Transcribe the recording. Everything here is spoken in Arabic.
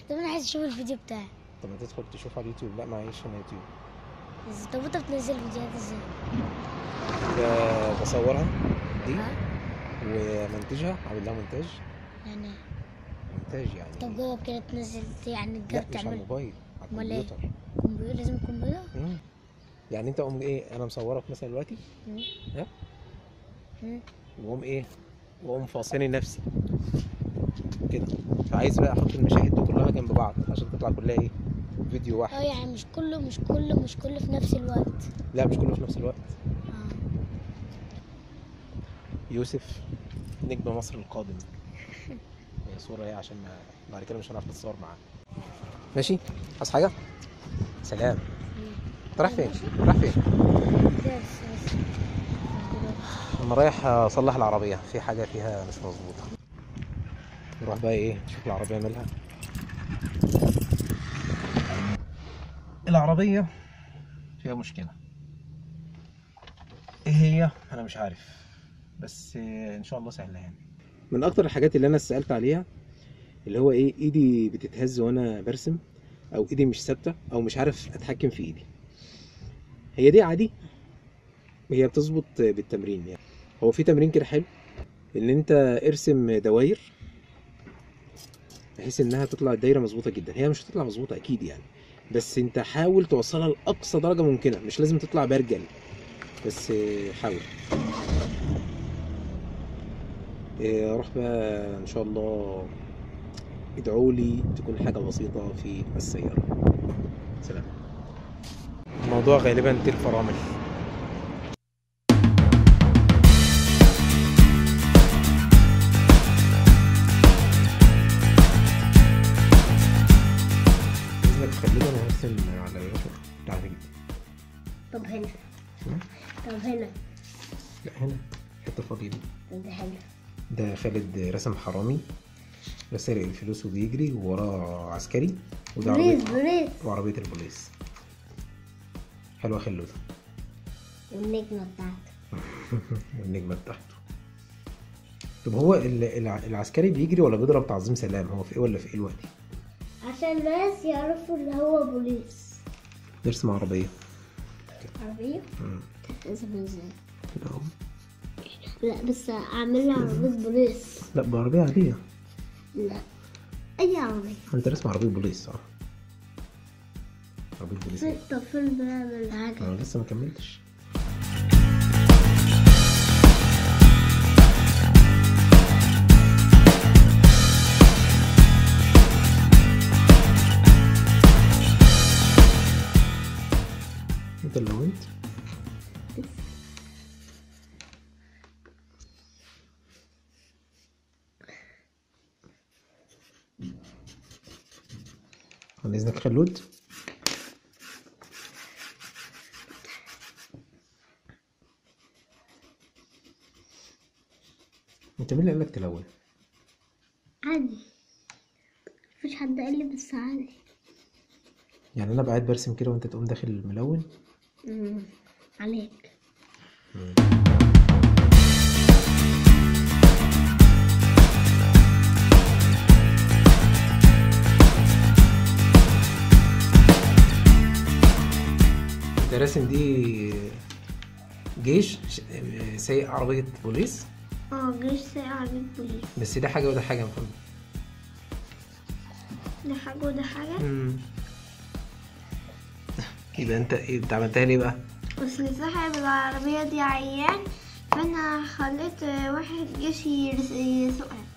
طب انا عايز اشوف الفيديو بتاعي. طب ما تدخل تشوف على اليوتيوب. لا معيش انا يوتيوب. طب انت بتنزل فيديوهات ازاي؟ بصورها دي ها؟ ومنتجها، عامل لها مونتاج. يعني مونتاج يعني. طب جوه كده تنزل يعني لا جاب مش على تعمل الموبايل، على امال ايه؟ الكمبيوتر. كمبيوتر، لازم كمبيوتر؟ يعني انت قوم ايه، انا مصورك مثلا دلوقتي ها، وقوم ايه، وقوم فاصلي نفسي كده. فعايز بقى احط المشاهد دي كلها جنب بعض عشان تطلع كلها ايه، فيديو واحد. يعني مش كله في نفس الوقت. لا مش كله في نفس الوقت. اه. يوسف نجم مصر القادم. هي صورة ايه عشان بعد كده مش هنعرف نتصور معاه. ماشي، عايز حاجة؟ سلام. انت رايح فين؟ رايح فين؟ انا رايح اصلح العربية، في حاجة فيها مش مظبوطة. نروح بقى ايه نشوف العربية مالها. العربية فيها مشكلة، ايه هي؟ انا مش عارف، بس ان شاء الله سهلة يعني. من اكتر الحاجات اللي انا سألت عليها اللي هو ايه، ايدي بتتهز وانا برسم، او ايدي مش ثابتة، او مش عارف اتحكم في ايدي. هي دي عادي، هي بتظبط بالتمرين يعني. هو في تمرين كده حلو، ان انت ارسم دواير بحيث انها تطلع الدايره مظبوطه جدا. هي مش هتطلع مظبوطه اكيد يعني، بس انت حاول توصلها لاقصى درجه ممكنه. مش لازم تطلع برجل، بس حاول. روح بقى ان شاء الله، ادعوا لي تكون حاجه بسيطه في السياره. سلام. الموضوع غالبا تيل فرامل. خلينا نرسم على الرسم بتاعتك. طب هنا. طب هنا. لا هنا حته فاضيه دي. ده حلو. ده خالد رسم حرامي سارق الفلوس وبيجري ووراه عسكري، وده بوليس. وعربيه البوليس. حلوه خلوده. والنجمه بتاعته. والنجمه بتاعته. طب هو العسكري بيجري ولا بيضرب تعظيم سلام؟ هو في ايه ولا في ايه الوقت؟ عشان الناس يعرفوا ان هو بوليس. نرسم عربيه. عربيه؟ تترسم ازاي؟ كده اهو. لا بس اعملها عربيه بوليس. لا بعربيه عاديه. لا اي عربيه. انت رسم عربيه بوليس صح؟ عربيه بوليس. طب فين بنعمل حاجه؟ انا لسه ما كملتش. انت اللي لونت. عن اذنك خلود. انت مين اللي قالك تلون؟ عادي، مفيش حد قال لي بس عادي. يعني انا قاعد برسم كده وانت تقوم داخل ملون؟ عليك. انت راسم دي جيش سايق عربية بوليس؟ جيش سايق عربية بوليس. بس ده حاجة وده حاجة يا محمد. ده حاجة وده حاجة؟ يبقى انت عملتها ليه بقى؟ بس صاحب العربية دي عيان، فانا خليت واحد جيش يسوقها.